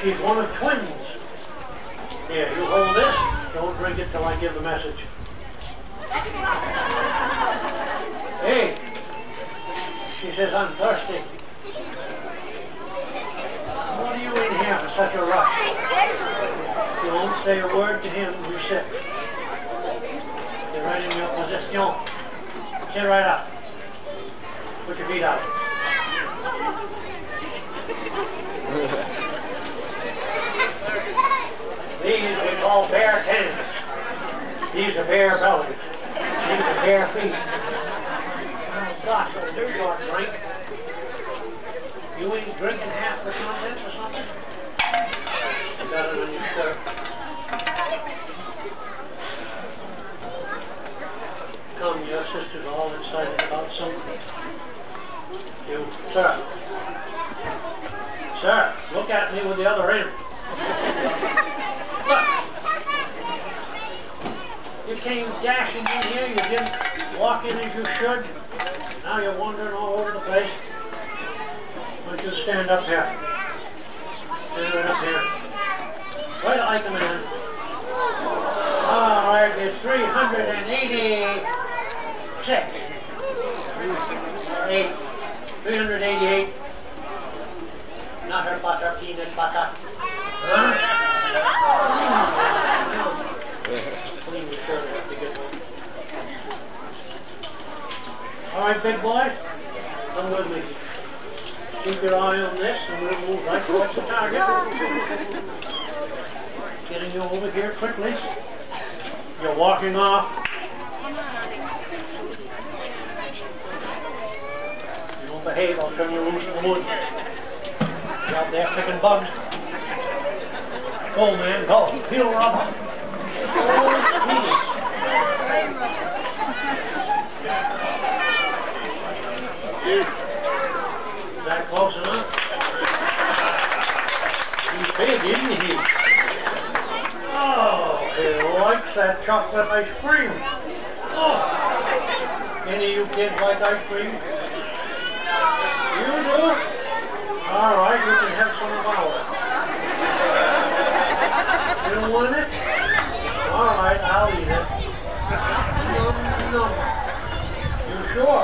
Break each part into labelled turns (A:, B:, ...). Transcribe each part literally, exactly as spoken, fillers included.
A: She's one of twins. Here, you hold this. Don't drink it till I give the message. Hey, she says I'm thirsty. What are you in here for such a rush? You won't say a word to him, you sit. Get right in your position. Sit right up. Put your feet out. These we call bare tendons. These are bare bellies. These are bare feet. Oh gosh, so there's your drink. You ain't drinking half the contents or something? You got it on your shirt. Come, your sister's all excited about something. You, sir. Sir, look at me with the other end. Look. You came dashing in here, you didn't walk in as you should. Now you're wandering all over the place. Why don't you stand up here? Stand right up here. Right like a man. All right, it's three hundred eighty-six. Eight. three hundred eighty-eight. Not her butter, peanut butter. Huh? Clean your shirt after you get home. All right, big boy. Come with me. Keep your eye on this and we'll move right towards the target. Getting you over here quickly. You're walking off. You don't behave, I'll turn you loose in the wood. You're out there picking bugs. Go, man, go. Peel rubber. Oh, Is that close enough? He's big, isn't he? Oh, he likes that chocolate ice cream. Oh. Any of you kids like ice cream? You do? All right, you can have some of ours. You don't want it? All right, I'll eat it. Nom, nom. You sure?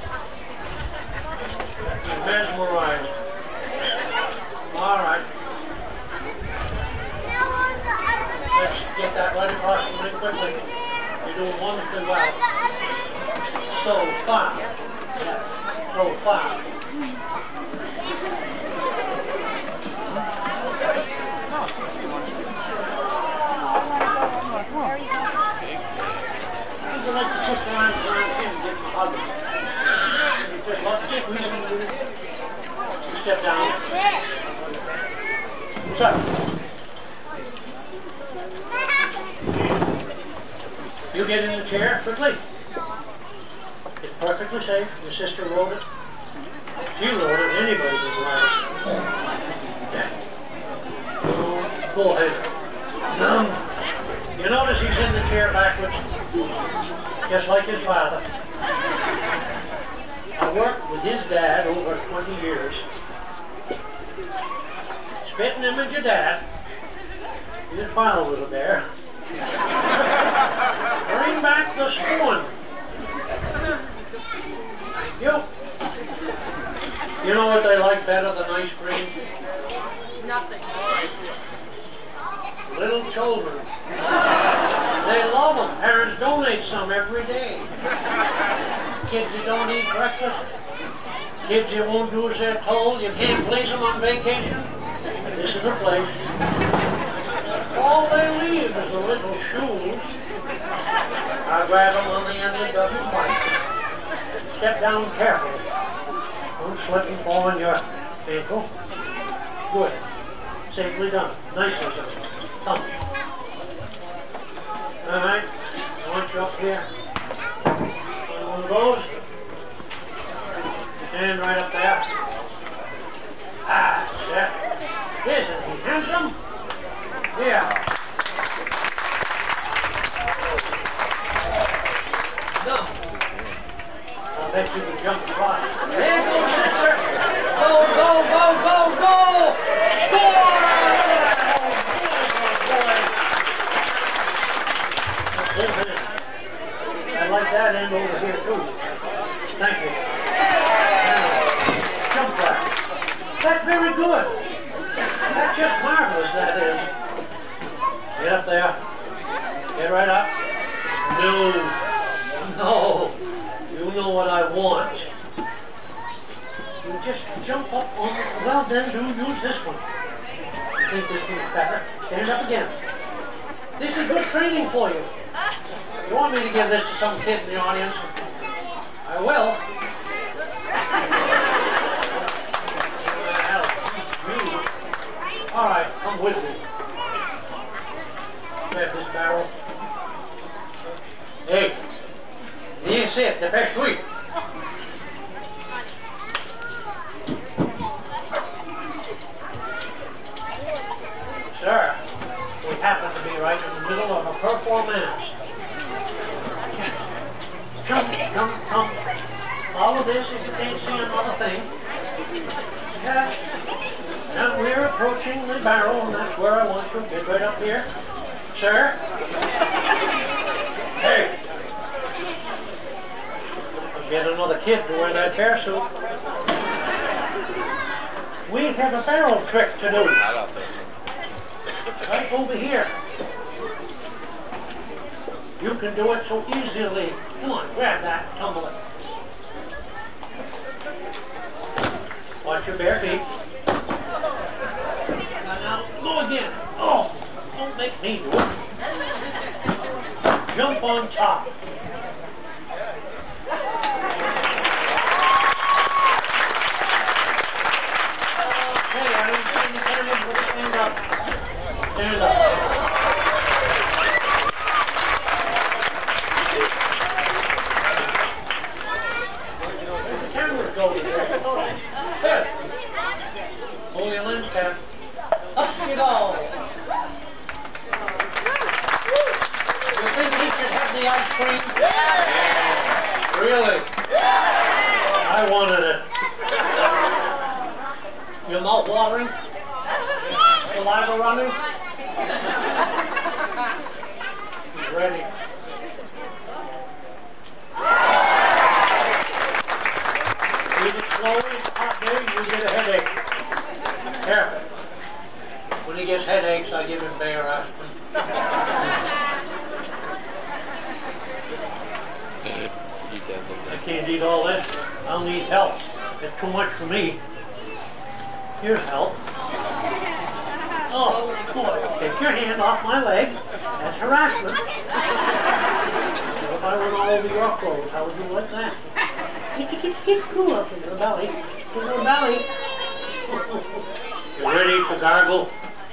A: You're mesmerized. All right. Let's get that right across the ring quickly. You're doing wonderfully well. So far. Yeah, so far. I'd like to push around around him and get him a hug. You just let me squeeze him. You step down. What's up? You get in the chair quickly. It's perfectly safe. Your sister wrote it. She wrote it. Anybody can write it. Yeah. Oh, go ahead. No. You notice he's in the chair backwards, just like his father. I worked with his dad over twenty years. Spitting image of dad. His father was there. Bring back the spoon. Thank you. You know what they like better than ice cream?
B: Nothing.
A: Little children. They love them. Parents donate some every day. Kids that don't eat breakfast. Kids that won't do as they're told. You can't place them on vacation. This is the place. All they leave is the little shoes. I grab them on the end of the doesn't bite. Step down carefully. Don't slip and fall on your ankle. Good. Safely done. Nicely done. Come. All right. I want you up here. One of those. Stand right up there. Ah, set. Isn't he handsome? Yeah. No. I bet you can jump across. There you go, sister. Go, go, go, go, go! Score! like that end over here too. Thank you. Now, jump back. That's very good. That's just marvelous, that is. Get up there. Get right up. No. No. You know what I want. You just jump up on it. Well, then do use this one. I think this one's better. Stand up again. This is good training for you. You want me to give this to some kid in the audience? I will. All right, come with me. Grab this barrel. Hey, this is it, the best week. Sir, we happen to be right in the middle of a performance. Come, come, come. Follow this if you can't see another thing. Yes. And we're approaching the barrel, and that's where I want you. Get right up here. Sir? Hey! Get another kid to wear that bear suit. We have a barrel trick to do. Right over here. You can do it so easily. Come on, grab that, tumble it. Watch your bare feet. Now, now, go again. Oh, don't make me do it. Jump on top. Okay, I don't see any cameras, but stand up. Stand up. The camera's going there. There. Hold your lens cap. Up you go. You think he should have the ice cream? Yeah. Really? Yeah. I wanted it. Your mouth watering? Saliva running? He's ready. Breathe it slowly, it's hot there, you get a headache. Careful. When he gets headaches, I give him Bayer aspirin. I can't eat all this. I'll need help. It's too much for me. Here's help. Oh, boy. Take your hand off my leg. That's harassment. So if I went all over your clothes, how would you like that? Get, get, get, get cool up in your belly. In your belly. You ready to gargle?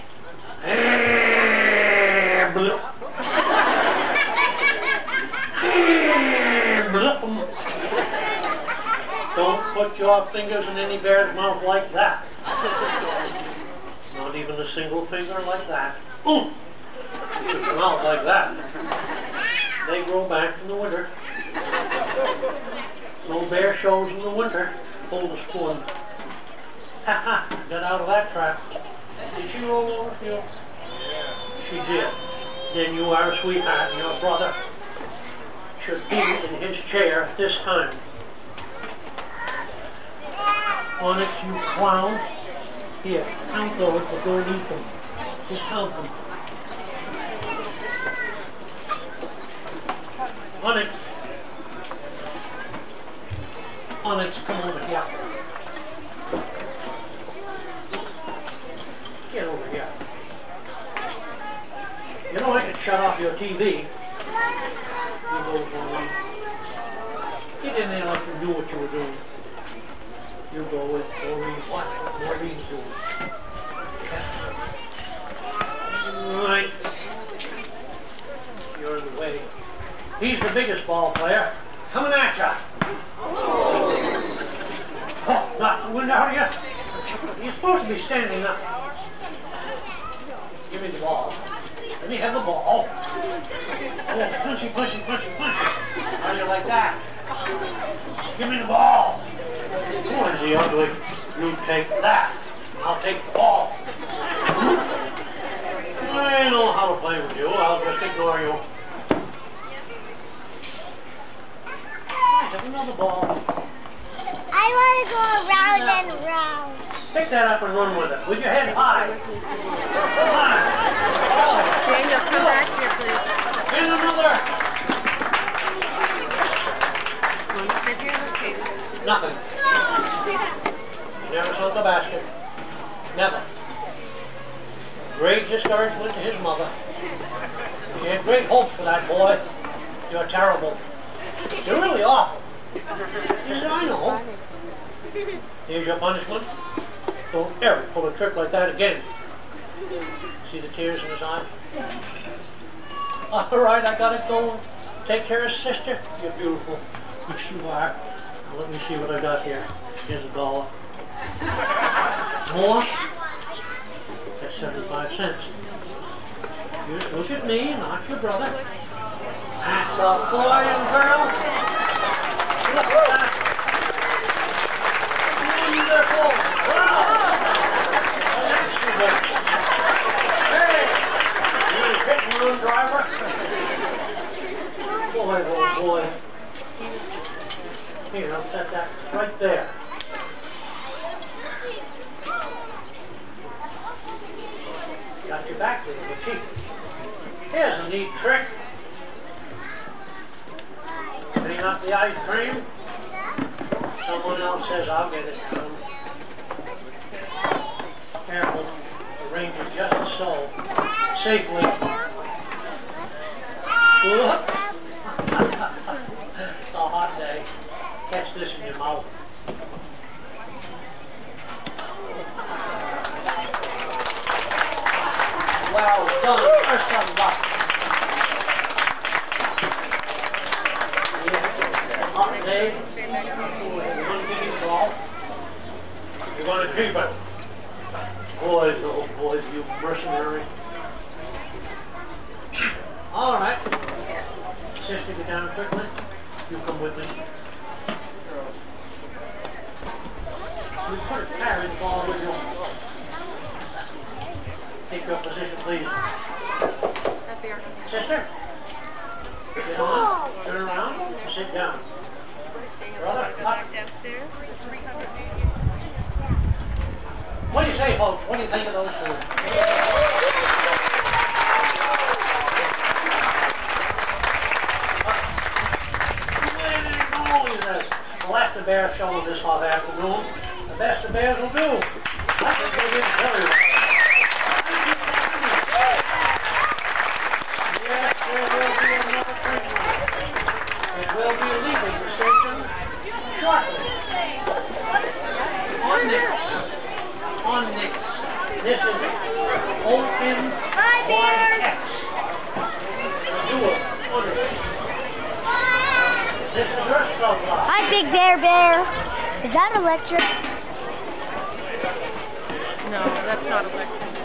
A: Don't put your fingers in any bear's mouth like that. Not even a single finger like that. Boom! You put your mouth like that. They grow back in the winter. No bear shows in the winter. Hold a spoon. Ha ha! Got out of that trap. Did she roll over for you? She did. Then you are a sweetheart, and your brother should be in his chair at this time. Onyx, you clown. Here, count those, but don't eat them. Just count them. Onyx. Onyx, come over here. Get over here. You know I can shut off your T V. You go for me. Get in there like you knew what you were doing. You go with Maureen. Watch what Maureen's doing. Right. You're in the way. He's the biggest ball player. Coming at ya. Oh, knock the wind out of you. You're supposed to be standing up. Give me the ball. Let me have the ball. Oh, punchy, punchy, punchy, punchy. How do you like that? Give me the ball. Who is he ugly? You take that. I'll take the ball. I know how to play with you. I'll just ignore you. Another ball.
C: I want to go around and round.
A: Pick that up and run with it. With your head high. High.
B: Daniel, come back here, please.
A: And another.
B: Want to sit here? Okay.
A: Nothing. He never saw the basket. Never. Great discouragement to his mother. She had great hopes for that boy. You're terrible. You're really awful. He said, I know. Here's your punishment. Don't ever pull a trick like that again. See the tears in his eyes? All right, I gotta go take care of sister. You're beautiful. Yes, you are. Now, let me see what I got here. Here's a dollar. More? That's seventy-five cents. You just look at me, not your brother. That's a boy and girl. Look at that. Wonderful. Wow. An accident. Hey, you hit and run driver. Boy, oh boy. Here, I'll set that right there. Got your back there, your cheek. Here's a neat trick. Bring up the ice cream. Someone else says, I'll get it. Um, careful. Arrange it just so. Safely. Whoop. It's a hot day. Catch this in your mouth. Well done. There's some luck. Hot day. You're going to give me the ball. You're going to keep it. Boys, oh boys, you mercenary. All right. Sister, get down quickly. You come with me. You put a carry the ball with you. Take your position, please. Sister, get on, turn around, and sit down. Brother, up. What do you say, folks? What do you think of those two? The last the Bears showed this hot afternoon. The best the Bears will do. I think they did very well. Yes, there will be another train line. It will be leaving the station shortly. On Nix. On Nix. This is O N Y X. Do it. This is your stuff.
C: Hi, Big Bear Bear. Is that electric?
B: No, that's not electric.